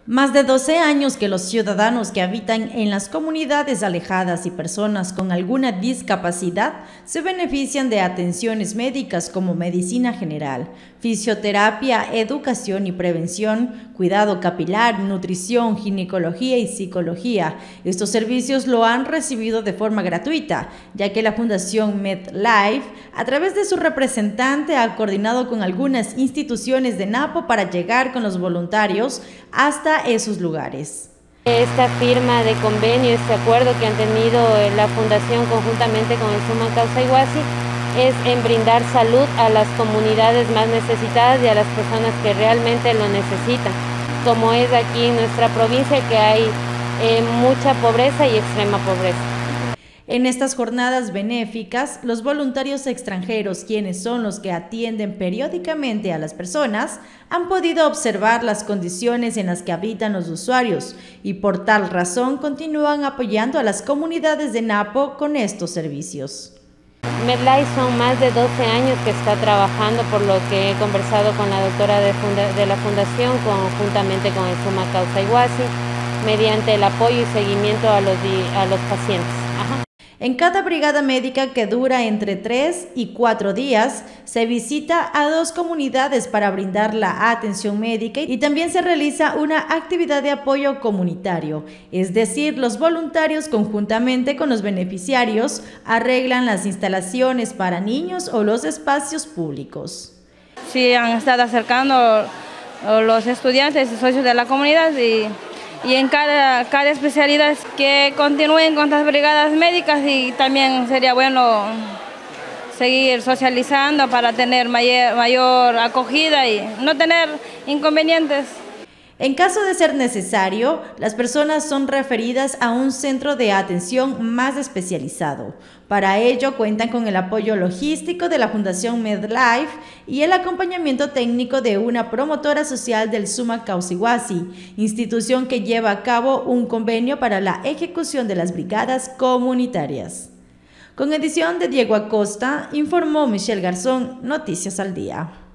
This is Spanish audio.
Más de 12 años que los ciudadanos que habitan en las comunidades alejadas y personas con alguna discapacidad se benefician de atenciones médicas como medicina general, fisioterapia, educación y prevención, cuidado capilar, nutrición, ginecología y psicología. Estos servicios lo han recibido de forma gratuita, ya que la Fundación MedLife, a través de su representante, ha coordinado con algunas instituciones de Napo para llegar con los voluntarios hasta esos lugares. Esta firma de convenio, este acuerdo que han tenido la Fundación conjuntamente con el Suma Causa Iguasi es en brindar salud a las comunidades más necesitadas y a las personas que realmente lo necesitan, como es aquí en nuestra provincia que hay mucha pobreza y extrema pobreza. En estas jornadas benéficas, los voluntarios extranjeros, quienes son los que atienden periódicamente a las personas, han podido observar las condiciones en las que habitan los usuarios y por tal razón continúan apoyando a las comunidades de Napo con estos servicios. MedLife son más de 12 años que está trabajando, por lo que he conversado con la doctora de la Fundación conjuntamente con el Suma Causa Iguasi, mediante el apoyo y seguimiento a los pacientes. En cada brigada médica, que dura entre 3 y 4 días, se visita a 2 comunidades para brindar la atención médica y también se realiza una actividad de apoyo comunitario, es decir, los voluntarios conjuntamente con los beneficiarios arreglan las instalaciones para niños o los espacios públicos. Sí, han estado acercando los estudiantes y socios de la comunidad y en cada especialidad que continúen con estas brigadas médicas, y también sería bueno seguir socializando para tener mayor acogida y no tener inconvenientes. En caso de ser necesario, las personas son referidas a un centro de atención más especializado. Para ello cuentan con el apoyo logístico de la Fundación MedLife y el acompañamiento técnico de una promotora social del Suma Causa Iguasi, institución que lleva a cabo un convenio para la ejecución de las brigadas comunitarias. Con edición de Diego Acosta, informó Michelle Garzón, Noticias al Día.